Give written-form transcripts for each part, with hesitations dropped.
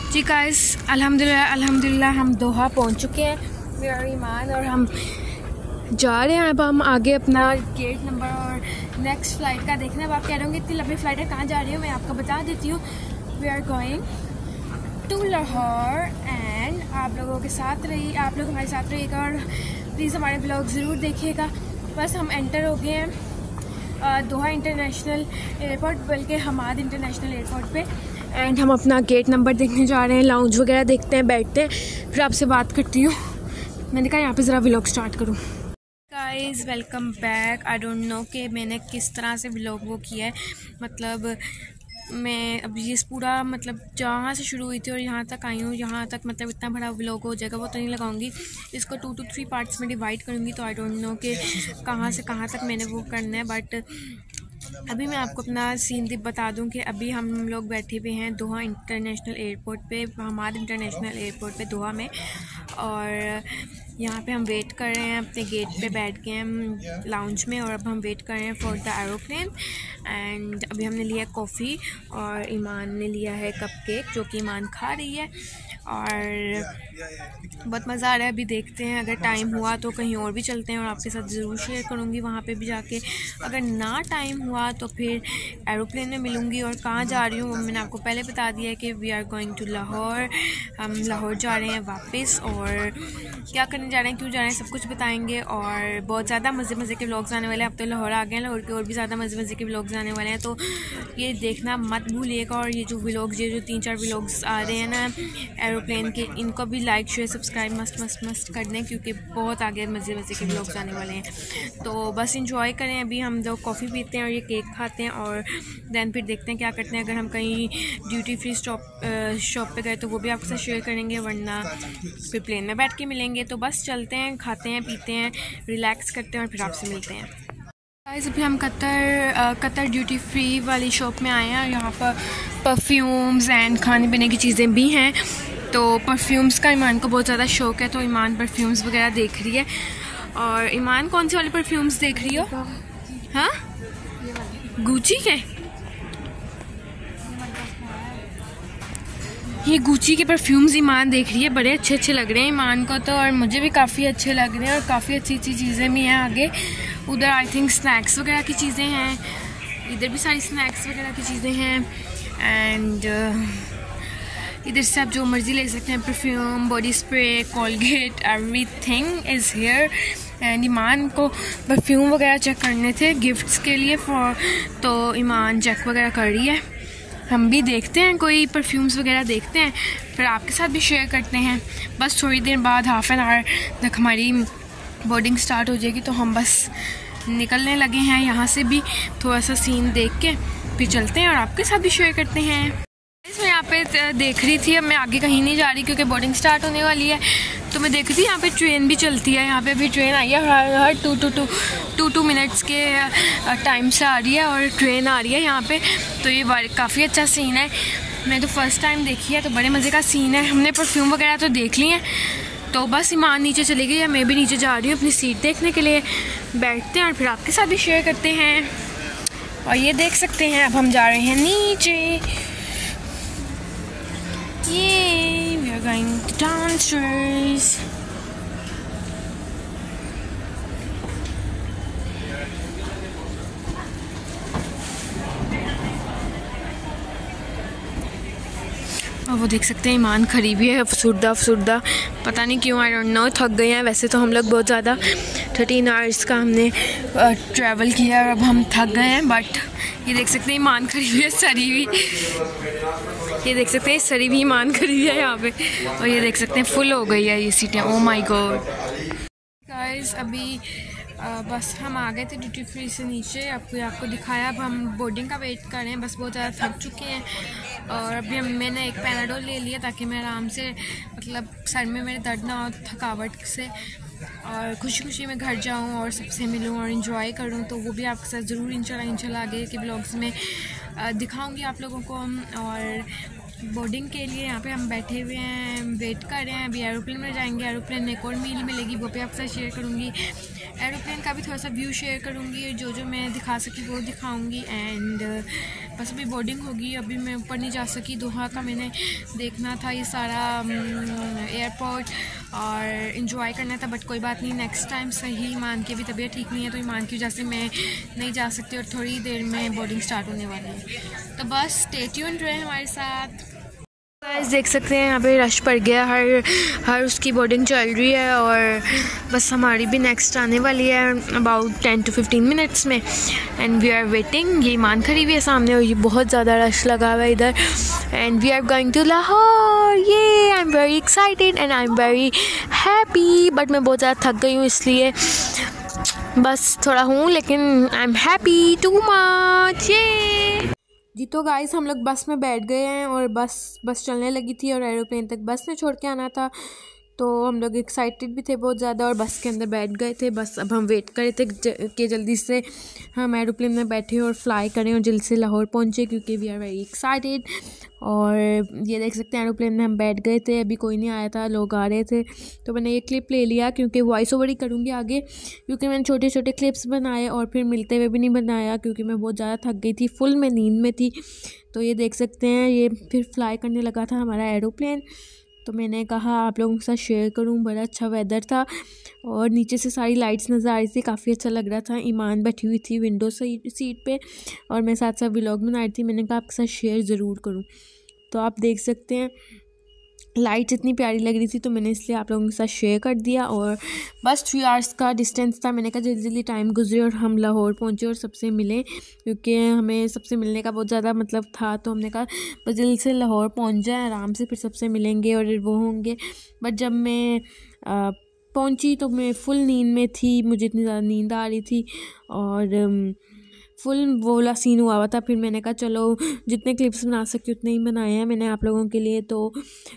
जी guys, अल्हम्दुलिल्लाह हम दोहा पहुंच चुके हैं। मेरा ईमान और हम जा रहे हैं। अब हम आगे अपना गेट नंबर और नेक्स्ट फ़्लाइट का देखना है। अब आप कह रहे होंगे इतनी लंबी फ़्लाइट है, कहाँ जा रही हो? मैं आपको बता देती हूँ। We are going to Lahore and आप लोगों के साथ आप लोग हमारे साथ रहिएगा और प्लीज़ हमारे ब्लॉग ज़रूर देखिएगा। बस हम एंटर हो गए हैं दोहा इंटरनेशनल एयरपोर्ट, बल्कि हमाद इंटरनेशनल एयरपोर्ट पे। एंड हम अपना गेट नंबर देखने जा रहे हैं, लाउंज वगैरह देखते हैं, बैठते हैं, फिर आपसे बात करती हूँ। मैंने कहा यहाँ पे ज़रा व्लॉग स्टार्ट करूँ। Guys welcome back. I don't know कि मैंने किस तरह से व्लॉग वो किया है। मतलब मैं अब ये पूरा जहाँ से शुरू हुई थी और यहाँ तक आई हूँ, यहाँ तक इतना बड़ा व्लॉग हो जाएगा वो तो नहीं लगाऊंगी। इसको 2 to 3 पार्ट्स में डिवाइड करूँगी। तो आई डोंट नो कि कहाँ से कहाँ तक मैंने वो करना है। बट अभी मैं आपको अपना सीन बता दूं कि अभी हम लोग बैठे हुए हैं दोहा इंटरनेशनल एयरपोर्ट पे, हमारे इंटरनेशनल एयरपोर्ट पे दोहा में। और यहाँ पे हम वेट कर रहे हैं, अपने गेट पे बैठ गए हैं लाउंज में। और अब हम वेट कर रहे हैं फॉर द एरोप्लेन। एंड अभी हमने लिया कॉफ़ी और ईमान ने लिया है कपकेक, जो कि ईमान खा रही है। और बहुत मज़ा आ रहा है। अभी देखते हैं, अगर टाइम हुआ तो कहीं और भी चलते हैं और आपके साथ ज़रूर शेयर करूँगी वहाँ पे भी जाके। अगर ना टाइम हुआ तो फिर एरोप्लेन में मिलूँगी। और कहाँ जा रही हूँ वो मैंने आपको पहले बता दिया है कि we are going to Lahore. हम लाहौर जा रहे हैं वापस, और क्या करने जा रहे हैं, क्यों जा रहे हैं, सब कुछ बताएंगे। और बहुत ज़्यादा मज़े के व्लॉग्स आने वाले हैं। अब तो लाहौर आ गए हैं, लाहौर के और भी ज़्यादा मज़े के व्लॉग्स आने वाले हैं, तो ये देखना मत भूलिएगा। और ये जो 3-4 व्लॉग्स आ रहे हैं ना एरोप्लेन के, इनको भी लाइक शेयर सब्सक्राइब मस्ट कर दें, क्योंकि बहुत आगे मज़े के व्लॉग्स आने वाले हैं। तो बस इंजॉय करें। अभी हम लोग कॉफ़ी पीते हैं और ये केक खाते हैं, और दैन फिर देखते हैं क्या करते हैं। अगर हम कहीं ड्यूटी फ्री शॉप पे गए तो वो भी आपके साथ शेयर करेंगे, वरना फिर प्लेन में बैठ के मिलेंगे। तो बस चलते हैं, खाते हैं, पीते हैं, रिलैक्स करते हैं और फिर आपसे मिलते हैं। गाइस अभी हम कतर ड्यूटी फ्री वाली शॉप में आए हैं और यहाँ पर परफ्यूम्स एंड खाने पीने की चीज़ें भी हैं। तो परफ्यूम्स का ईमान को बहुत ज़्यादा शौक़ है, तो ईमान परफ्यूम्स वगैरह देख रही है। और ईमान कौन सी वाली परफ्यूम्स देख रही हो? हाँ, गुची के? ये गुची के परफ्यूम्स ईमान देख रही है। बड़े अच्छे लग रहे हैं ईमान को तो, और मुझे भी काफ़ी अच्छे लग रहे हैं। और काफ़ी अच्छी चीज़ें भी हैं आगे। उधर आई थिंक स्नैक्स वगैरह की चीज़ें हैं, इधर भी सारी स्नैक्स वगैरह की चीज़ें हैं। एंड इधर से आप जो मर्ज़ी ले सकते हैं, perfume, body spray, Colgate, everything is here. And Iman को परफ्यूम वगैरह चेक करने थे गिफ्ट्स के लिए तो ईमान चेक वगैरह कर रही है। हम भी देखते हैं, कोई परफ्यूम्स वगैरह देखते हैं, फिर आपके साथ भी शेयर करते हैं। बस थोड़ी देर बाद, हाफ एन आवर तक हमारी बोर्डिंग स्टार्ट हो जाएगी, तो हम बस निकलने लगे हैं यहाँ से भी। थोड़ा सा सीन देख के फिर चलते हैं और आपके साथ भी शेयर करते हैं। मैं यहाँ पे देख रही थी, अब मैं आगे कहीं नहीं जा रही क्योंकि बोर्डिंग स्टार्ट होने वाली है। तो मैं देख रही थी यहाँ पे ट्रेन भी चलती है। यहाँ पे अभी ट्रेन आई है, हर 2 मिनट्स के टाइम से आ रही है और ट्रेन आ रही है यहाँ पे। तो ये काफ़ी अच्छा सीन है। मैं तो फर्स्ट टाइम देखी है, तो बड़े मज़े का सीन है। हमने परफ्यूम वगैरह तो देख ली हैं, तो बस ईमान नीचे चली गई है, मैं भी नीचे जा रही हूँ अपनी सीट देखने के लिए। बैठते हैं और फिर आपके साथ भी शेयर करते हैं। और ये देख सकते हैं, अब हम जा रहे हैं नीचे। Yay, we are going downstairs. और वो देख सकते हैं ईमान खड़ी भी है, अफसुर्दा। पता नहीं क्यों, आई डोंट नो, थक गए हैं। वैसे तो हम लोग बहुत ज़्यादा 13 आवर्स का हमने ट्रैवल किया और अब हम थक गए हैं। बट ये देख सकते हैं ईमान खड़ी हुई है, सरी भी। ये देख सकते हैं सरी भी ईमान खड़ी है यहाँ पे। और ये देख सकते हैं फुल हो गई है ये सीटें। ओ माय गॉड गाइस, अभी बस हम आ गए थे ड्यूटी फ्री से नीचे। आपको दिखाया। अब हम बोर्डिंग का वेट कर रहे हैं, बस बहुत ज़्यादा थक चुके हैं। और अभी मैंने एक पैनाडोल ले लिया ताकि मैं आराम से सर में मेरे दर्द ना हो थकावट से, और खुशी में घर जाऊं और सबसे मिलूं और इन्जॉय करूं। तो वो भी आपके साथ ज़रूर इंशाल्लाह आगे के ब्लॉग्स में दिखाऊंगी आप लोगों को। और बोर्डिंग के लिए यहाँ पे हम बैठे हुए हैं, वेट कर रहे हैं। अभी एरोप्लेन में जाएंगे, एरोप्लेन में एक और मील मिलेगी, वो भी आपके साथ शेयर करूँगी। एरोप्लेन का भी थोड़ा सा व्यू शेयर करूँगी, जो मैं दिखा सकी वो दिखाऊँगी। एंड बस अभी बोर्डिंग होगी, अभी मैं ऊपर नहीं जा सकी। दोहा का मैंने देखना था ये सारा एयरपोर्ट और इन्जॉय करना था, बट कोई बात नहीं, नेक्स्ट टाइम सही। ईमान की भी तबीयत ठीक नहीं है, तो ईमान की वजह से मैं नहीं जा सकती और थोड़ी देर में बोर्डिंग स्टार्ट होने वाली है। तो बस स्टे ट्यून्ड रहे हमारे साथ। गाइस देख सकते हैं यहाँ पे रश पड़ गया, हर उसकी बोर्डिंग चल रही है और बस हमारी भी नेक्स्ट आने वाली है अबाउट 10 to 15 मिनट्स में। And we are waiting. ये ईमान खड़ी हुई है सामने और ये बहुत ज़्यादा रश लगा हुआ है इधर। And we are going to Lahore. ये I am very excited and I am very happy, but मैं बहुत ज़्यादा थक गई हूँ इसलिए बस थोड़ा हूँ, लेकिन I am happy too much. ये जी तो गाइस हम लोग बस में बैठ गए हैं और बस चलने लगी थी और एरोप्लेन तक बस ने छोड़ के आना था, तो हम लोग एक्साइटेड भी थे बहुत ज़्यादा और बस के अंदर बैठ गए थे। बस अब हम वेट कर रहे थे कि जल्दी से हम एरोप्लेन में बैठे और फ्लाई करें और जल्दी से लाहौर पहुँचे, क्योंकि वी आर वेरी एक्साइटेड। और ये देख सकते हैं एरोप्लेन में हम बैठ गए थे, अभी कोई नहीं आया था, लोग आ रहे थे, तो मैंने ये क्लिप ले लिया क्योंकि वॉइस ओवर ही करूँगी आगे, क्योंकि मैंने छोटे छोटे क्लिप्स बनाए और फिर मिलते हुए भी नहीं बनाया क्योंकि मैं बहुत ज़्यादा थक गई थी, फुल में नींद में थी। तो ये देख सकते हैं ये फिर फ्लाई करने लगा था हमारा एरोप्लेन, तो मैंने कहा आप लोगों के साथ शेयर करूं। बड़ा अच्छा वेदर था और नीचे से सारी लाइट्स नज़र आ रही थी, काफ़ी अच्छा लग रहा था। ईमान बैठी हुई थी विंडो सीट पे और मैं साथ साथ व्लॉग बना रही थी। मैंने कहा आपके साथ शेयर ज़रूर करूं, तो आप देख सकते हैं लाइट्स इतनी प्यारी लग रही थी, तो मैंने इसलिए आप लोगों के साथ शेयर कर दिया। और बस 3 आवर्स का डिस्टेंस था, मैंने कहा जल्दी जल्दी टाइम गुजरे और हम लाहौर पहुँचे और सबसे मिले, क्योंकि हमें सबसे मिलने का बहुत ज़्यादा मतलब था, तो हमने कहा बस जल्दी से लाहौर पहुँच जाए आराम से, फिर सबसे मिलेंगे और वो होंगे। बट जब मैं पहुँची तो मैं फुल नींद में थी, मुझे इतनी ज़्यादा नींद आ रही थी और फुल वो वाला सीन हुआ था। फिर मैंने कहा चलो जितने क्लिप्स बना सकी उतने ही बनाए हैं मैंने आप लोगों के लिए, तो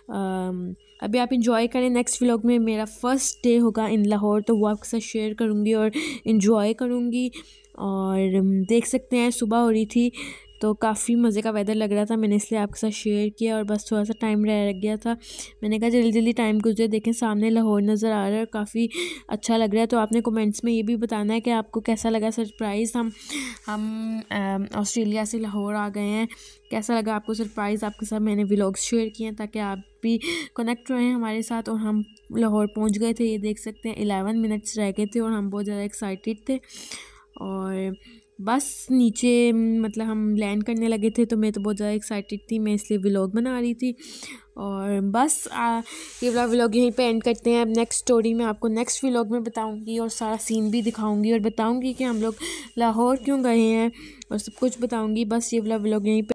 अभी आप इंजॉय करें। नेक्स्ट व्लॉग में मेरा फर्स्ट डे होगा इन लाहौर, तो वो आपके साथ शेयर करूँगी और इन्जॉय करूँगी। और देख सकते हैं सुबह हो रही थी, तो काफ़ी मज़े का वेदर लग रहा था, मैंने इसलिए आपके साथ शेयर किया। और बस थोड़ा सा टाइम रह गया था, मैंने कहा जल्दी जल्दी टाइम गुजरे। देखें सामने लाहौर नज़र आ रहा है और काफ़ी अच्छा लग रहा है। तो आपने कमेंट्स में ये भी बताना है कि आपको कैसा लगा सरप्राइज़। हम ऑस्ट्रेलिया से लाहौर आ गए हैं, कैसा लगा आपको सरप्राइज़। आपके साथ मैंने व्लॉग्स शेयर किए हैं ताकि आप भी कनेक्ट रहें हमारे साथ। और हम लाहौर पहुँच गए थे, ये देख सकते हैं 11 मिनट्स रह गए थे और हम बहुत ज़्यादा एक्साइटेड थे। और बस नीचे मतलब हम लैंड करने लगे थे, तो मैं तो बहुत ज़्यादा एक्साइटेड थी, मैं इसलिए व्लॉग बना रही थी। और बस ये वाला व्लॉग यहीं पे एंड करते हैं। अब नेक्स्ट स्टोरी में आपको नेक्स्ट व्लॉग में बताऊंगी और सारा सीन भी दिखाऊंगी और बताऊंगी कि हम लोग लाहौर क्यों गए हैं और सब कुछ बताऊंगी। बस ये वाला व्लॉग यहीं पे